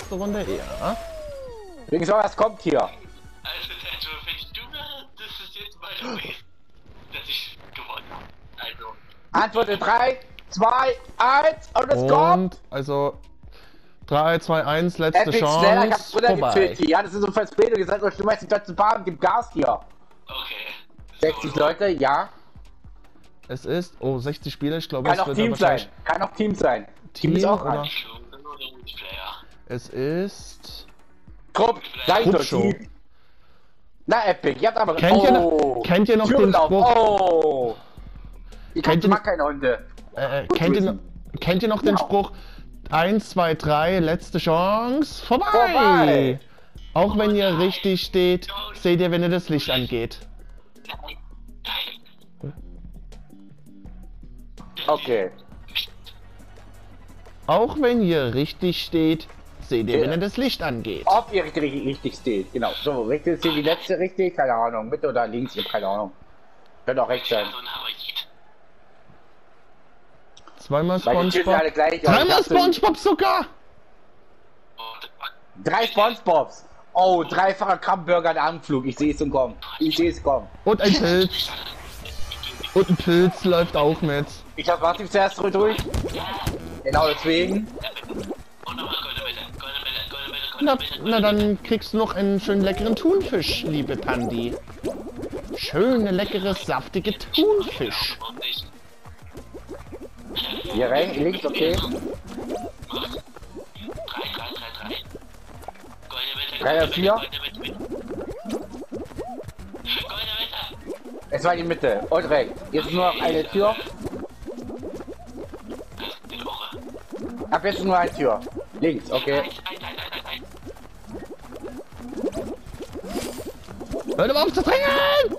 nächste Runde, ja. Wegen so was kommt hier. Also, wenn du mir das ist jetzt mal der Weg, dass ich gewonnen habe. Also. Antwort in 3, 2, 1 und es kommt! Also 3, 2, 1, letzte Epic Chance. schneller, ich hab's Vorbei. runtergefilmt hier. Ja, das ist so falls Bild gesagt, du schmeißt die Deutsche Bahn und gib Gas hier. Okay. 60 Leute, ja. Es ist, oh, 60 Spieler, ich glaube, Kann es auch wird Team sein. wahrscheinlich Kann auch Team sein. Team ist auch oder? rein. Es ist Grupp, sag ich doch, Gruppshow. Team. Na, Epic, ihr habt aber... Kennt ihr noch den Türlauf, Spruch? Oh! Kennt mag ihr- keine Hunde. Kennt ihr noch den Ja. Spruch 1, 2, 3, letzte Chance, vorbei! Vorbei. Auch wenn ihr richtig steht, seht ihr, wenn ihr das Licht angeht. Okay. Auch wenn ihr richtig steht, seht ihr, wenn ihr das Licht angeht. Ob ihr richtig steht, genau. So, richtig steht die letzte richtig, keine Ahnung. Mitte oder links, ich hab keine Ahnung. Könnte auch rechts sein. Zweimal Weil die Tür sind alle SpongeBob. gleich. aber ich Dreimal dachte, SpongeBob sogar! 3 SpongeBobs. Oh, dreifacher Krabbenburger in Anflug. Ich sehe es und kommen. Ich sehe es kommen. Und ein Pilz. Und ein Pilz läuft auch mit. Ich hab Martin zuerst durch. Genau deswegen. Na dann kriegst du noch einen schönen leckeren Thunfisch, liebe Pandi. Schöne, leckere, saftige Thunfisch. Hier rein, links, okay. 3 oder 4. Es war die Mitte. Und rechts. Jetzt nur noch eine Tür. Ab jetzt nur eine Tür. Links, okay. Hört mal auf zu drängeln!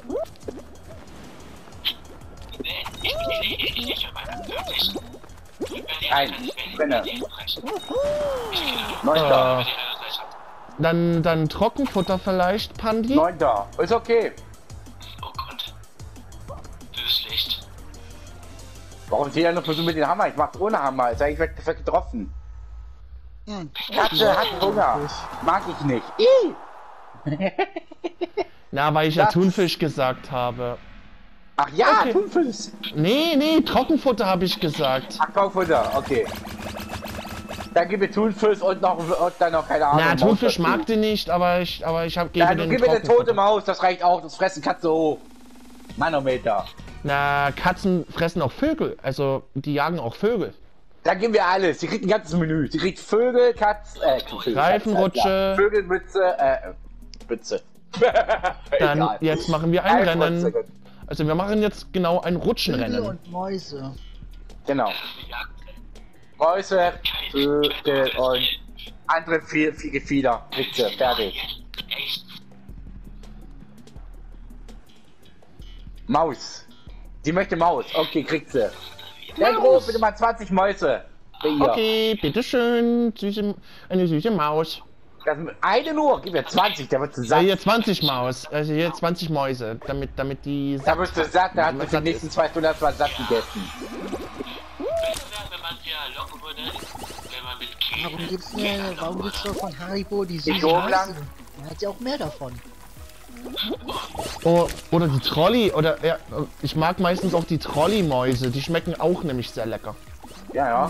Ein. Spinne. 9. Dann Trockenfutter vielleicht, Pandi? 9. Ist okay. Oh Gott. Das ist schlecht. Warum jeder nur versucht mit dem Hammer? Ich mach's ohne Hammer. Ist eigentlich perfekt getroffen. Katze hat Hunger. Mag ich nicht. Na, weil ich ja Das- Thunfisch gesagt habe. Ach ja, Okay. Thunfisch. Nee, Trockenfutter habe ich gesagt. Ach, Kauffutter, okay. Dann gib mir Thunfisch und dann noch keine Ahnung. Na, Maus Thunfisch dazu. mag die nicht, aber ich habe Ja, gegen du den gib mir eine tote Trockenfutter. Maus, das reicht auch. Das fressen Katze hoch. Manometer. Na, Katzen fressen auch Vögel, also die jagen auch Vögel. Dann geben wir alles. Sie kriegt ein ganzes Menü. Sie kriegt Vögel, Reifenrutsche. Vögel, Mütze, Mütze. Dann Egal. jetzt machen wir ein Rennen. Reifenrutsche. Also wir machen jetzt genau ein Vögel Rutschenrennen. und Mäuse. Genau. Mäuse, Vögel und andere viel Gefieder. Witze, fertig. Maus. Sie möchte Maus. Okay, kriegt sie. Dendro, bitte mal 20 Mäuse. Für ihr. Okay, bitteschön, eine süße Maus. Das, eine nur, gib mir 20, der wird zu satt. Hier 20 Maus, also hier 20 Mäuse, damit die... Da wirst du satt, da hat man für die nächsten 2 Stunden erstmal satt gegessen. Wenn man ja locken würde, wenn man mit Warum gibt's doch von Haribo die Die süßen Domlang? Mäuse? Man hat ja auch mehr davon. Oh, oder die Trolley, oder ja, ich mag meistens auch die Trolley-Mäuse, die schmecken auch nämlich sehr lecker. Ja, ja.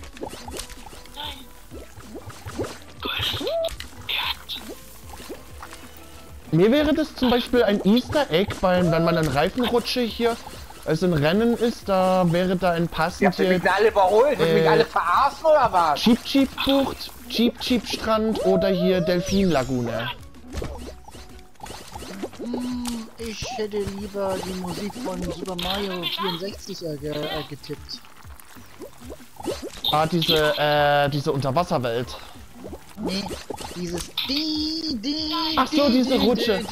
Mir wäre das zum Beispiel ein Easter Egg, weil wenn man eine Reifenrutsche hier, also ein Rennen ist, da wäre da ein Ihr passend habt mich hier alle überholt, wollt mich alle verarschen oder was? Cheap Cheap Bucht, Cheap Cheap Strand oder hier Delfin Lagune. Ich hätte lieber die Musik von Super Mario 64 getippt. Ah, diese Unterwasserwelt. Nee, dieses Ach so, diese Rutsche.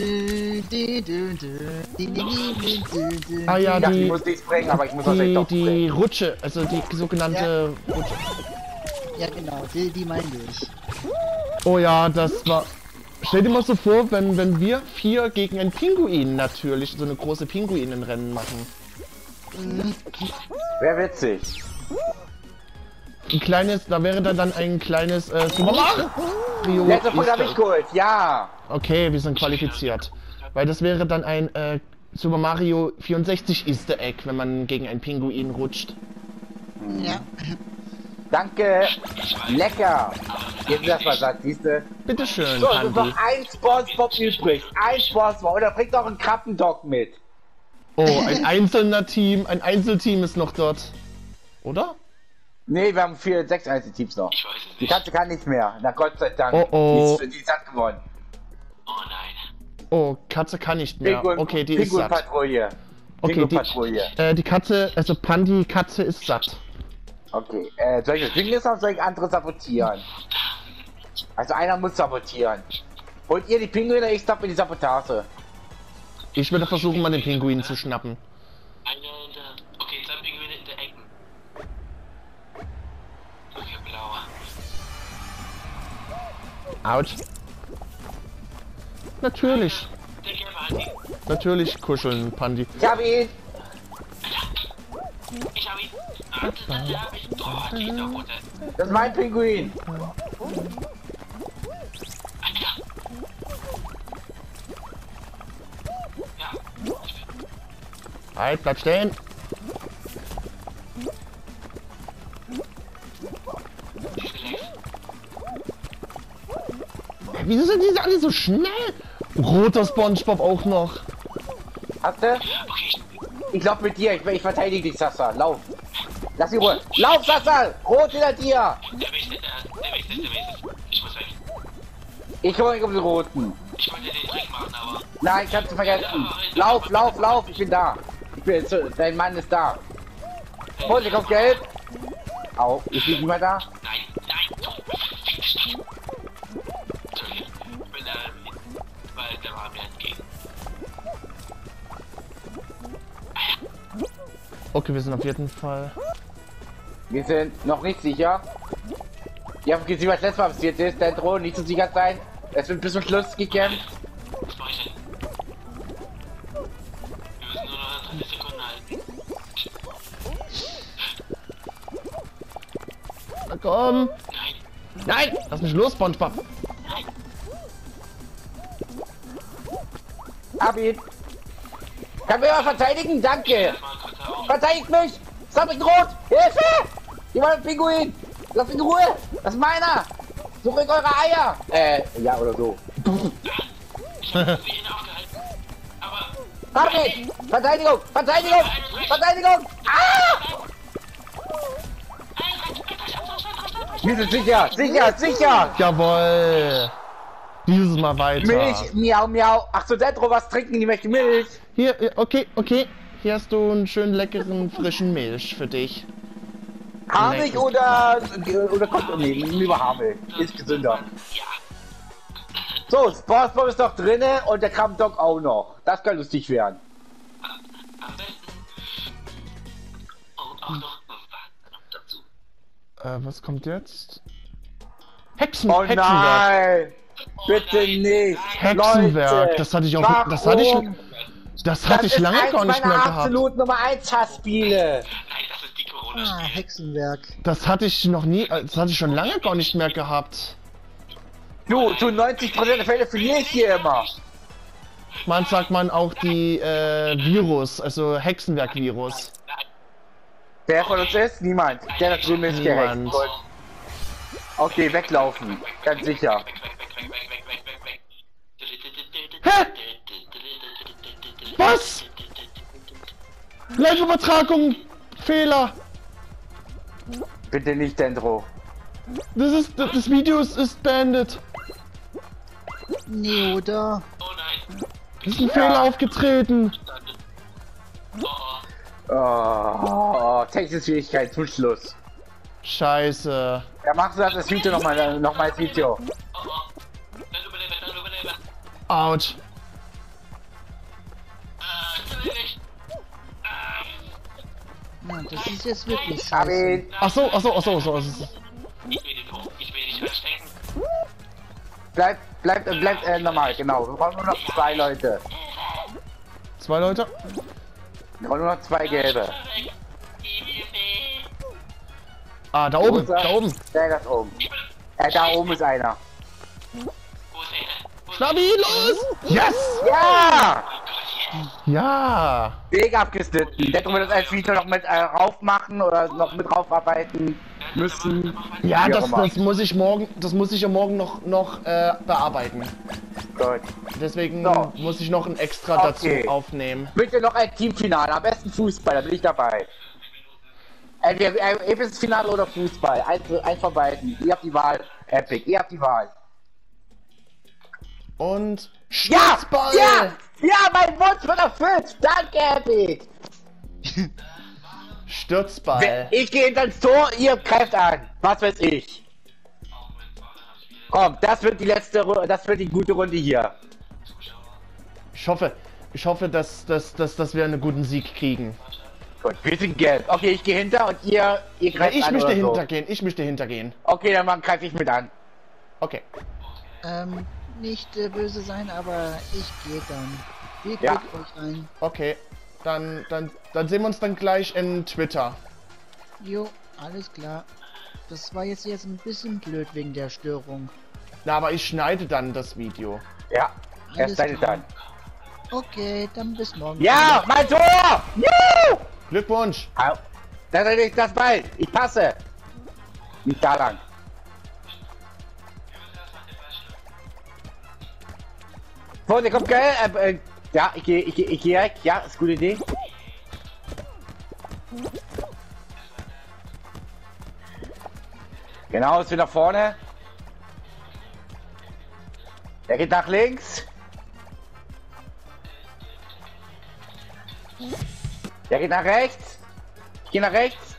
Ah ja, Ja, ich die, muss nichts bringen, aber ich muss wahrscheinlich doch die bringen. Rutsche, also die sogenannte Rutsche. Ja genau, die meine ich. Oh ja, das war... Stell dir mal so vor, wenn wir 4 gegen einen Pinguin natürlich so eine große Pinguinenrennen machen. Wäre witzig. ein kleines, da wäre dann ein kleines Super Mario. Letzter Punkt Easter habe ich Egg. geholt, ja. Okay, wir sind qualifiziert. Weil das wäre dann ein Super Mario 64 Easter Egg, wenn man gegen einen Pinguin rutscht. Ja. Danke. Lecker. Jetzt das mal sagt, siehste. Bitteschön, So, es ist Pandi. noch ein Spongebob übrig. Ein Spongebob. Und er bringt auch einen Krabbendog mit. Oh, ein Einzelteam ist noch dort. Oder? Nee, wir haben 6 Einzelteams noch. Ich weiß es Die nicht. Katze kann nicht mehr. Na Gott sei Dank. Oh, oh. Die hat gewonnen. Oh nein. Oh, Katze kann nicht mehr. Pinguin, Okay, die ist satt. Pinguin-Patrouille. Okay, Pinguin-Patrouille. die Katze, also Pandi, Katze ist satt. Okay, soll ich das Ding jetzt noch, soll ich andere sabotieren? Also einer muss sabotieren. Holt ihr die Pinguine, ich stopp in die Sabotage. Ich würde versuchen, mal den Pinguin zu schnappen. Eine in der... Okay, 2 Pinguine in der Ecken. Okay, blauer. Autsch. Natürlich. Der gelbe Andi. Natürlich kuscheln, Pandi. Ich hab ihn! Ich hab ihn. Ah, das hab ich. Oh, die ist doch runter. Das ist mein Pinguin! Alter. Ja. Halt, bleib stehen. Wieso sind die alle so schnell? Roter Spongebob auch noch. Hast du? Okay, Ich glaub mit dir, ich verteidige dich, Sasa. Lauf! Lass ihn Ruhe! Lauf, Sasa! Rot hinter dir! der Wichtel, der Wichtel. Ich muss weg. Ich kümmere mich um den Roten. Ich wollte den Trick machen, aber... Nein, kannst du vergessen. Lauf, lauf, lauf! Ich bin da. Dein Mann ist da. Vorsicht auf Gelb! Au, ist nicht mehr da? Nein, nein, du verfickte Stadt. Entschuldigung, ich bin da... Weil der war mir entgegen. Okay, wir sind auf jeden Fall. Wir sind noch nicht sicher. Ihr habt gesehen, was letztes Mal passiert ist. Dendro, nicht so sicher sein. Es wird bis zum Schluss gekämpft. Was mach ich denn? Wir müssen nur noch 30 Sekunden halten. Na komm. Nein, Nein, lass mich los, Spongebob. Hab ihn. Kann mir mal verteidigen? Danke. mal kurz auf. Verteidigt mich. Stop mich rot. Hilfe. Jemand einen Pinguin. Lass mich in Ruhe. Das ist meiner. Sucht eure Eier. Ja oder so. Ich hab sie ihn aufgehalten. Aber... Hab ihn. Verteidigung. Verteidigung. Verteidigung. Ah! Wir sind sicher. Sicher. Sicher. Jawohl. Dieses Mal weiter. Milch. Miau, miau. Ach so, Dendro, was trinken? Die möchte Milch. Hier, okay. Hier hast du einen schönen leckeren frischen Milch für dich. Haarmilch oder kommt nee, lieber Haarmilch. Ist gesünder. Ja. So, Sportsbob ist noch drinne und der Krabbendog auch noch. Das kann lustig werden. Am besten... Oh, auch noch... dazu. Was kommt jetzt? Oh Hexenwerk. nein! Bitte nicht! Hexenwerk, Leute, das hatte ich auch. warum? Das hatte ich lange gar nicht mehr gehabt. Absolut Nummer 1 Hassspiele. Nein, das ist die Ah, Corona-Spiele. Hexenwerk. Das hatte ich noch nie, das hatte ich schon lange gar nicht mehr gehabt. Du, zu 90% der Fälle verliere ich hier immer. Man sagt man auch die Virus, also Hexenwerk-Virus. Wer von uns ist? Niemand. Der da drüben ist gehext. Niemand. Gut. Okay, weglaufen. Ganz sicher. Weg. Hä? Was? Live-Übertragung! Fehler! Bitte nicht, Dendro. Das Video ist beendet. Nee, oder? Oh nein. Es ist ein Fehler aufgetreten. Oh, Oh, technische Schwierigkeit zum Schluss. Scheiße. Ja, machst du das Video nochmal als Video. Dann überlebe. Autsch. Zu wenig. Ja, das ist jetzt wirklich Hab scheiße. ihn. Ach so. Ich will den hoch. Ich will nicht verstecken. Bleibt normal, genau. Wir brauchen nur noch 2 Leute. 2 Leute. Wir brauchen nur noch 2 gelbe. Ah, da Wo oben, ist er? da oben. Der ist oben. Da oben ist einer. Wo ist er? Schnappi, los! Yes! Ja! Ja! Weg abgeschnitten. Der wir das als Video noch mit raufmachen oder noch mit raufarbeiten müssen. Ja, Wie auch das immer. muss ich morgen, ja morgen noch bearbeiten. Gut. Deswegen So. muss ich noch ein Extra Okay. dazu aufnehmen. Bitte noch ein Teamfinale. Am besten Fußball, da bin ich dabei. Entweder episches Finale oder Fußball. Eins von beiden. Ihr habt die Wahl. Epic, ihr habt die Wahl. Und Ja! Stützball! Ja! Ja, mein Wunsch wird erfüllt! Danke, Epic! Stürzball. Ich gehe ins Tor, ihr greift an. Was weiß ich. Komm, das wird die letzte Runde, das wird die gute Runde hier. Ich hoffe, dass wir einen guten Sieg kriegen. Gut, wir sind gelb. Okay, ich gehe hinter und ihr Ja, greift ich an möchte oder so. hintergehen, hintergehen. Okay, dann greife ich mit an. Okay. Nicht böse sein, aber ich gehe dann. Wie Ja. klickt euch ein? Okay. Dann sehen wir uns dann gleich in Twitter. Jo, alles klar. Das war jetzt ein bisschen blöd wegen der Störung. Na, aber ich schneide dann das Video. Ja, Alles erst seid ihr klar. dann. Okay, dann bis morgen. Ja, mein Tor! Juhu! Glückwunsch! Au. Das ist nicht das Ball. Ich passe. Nicht da lang. Vorsicht, kommt geil. Ja, ich gehe weg. Ja, ist eine gute Idee. Genau, ist wieder vorne. Der geht nach links. Der geht nach rechts. Ich gehe nach rechts.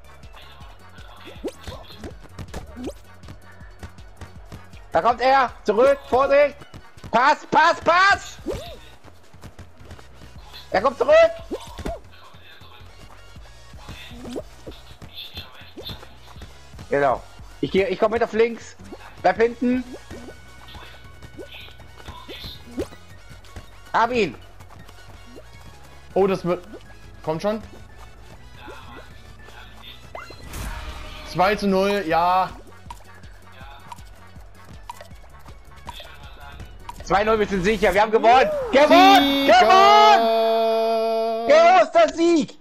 Da kommt er. Zurück. Vorsicht. Pass, Pass, Pass. Er kommt zurück. Genau. Ich komme mit auf links. Bleib hinten. Hab ihn. Oh, das wird... Kommt schon. 2:0, ja. 2-0, wir sind sicher. Wir haben gewonnen. Gewonnen! Gewonnen! Großer Sieg!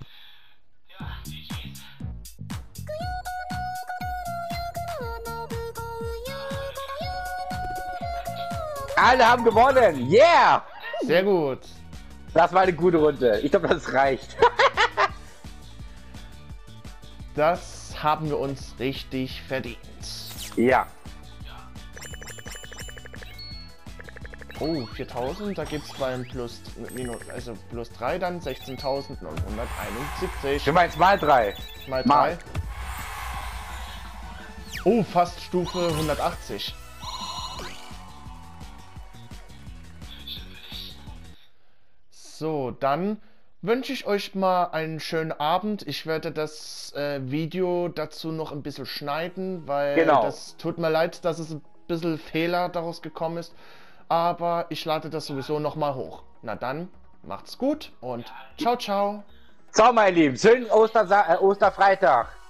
Alle haben gewonnen. Yeah! Sehr gut. Das war eine gute Runde. Ich glaube, das reicht. Das haben wir uns richtig verdient. Ja. Oh, 4000, da gibt's beim plus, also plus 3 dann 16.971. Du meinst mal 3. Mal Mal. 3. Oh, fast Stufe 180. So, dann wünsche ich euch mal einen schönen Abend. Ich werde das Video dazu noch ein bisschen schneiden, weil Genau. das tut mir leid, dass es ein bisschen Fehler daraus gekommen ist. Aber ich lade das sowieso noch mal hoch. Na dann, macht's gut und ciao, ciao. Ciao, mein Lieben. Schönen Osterfreitag.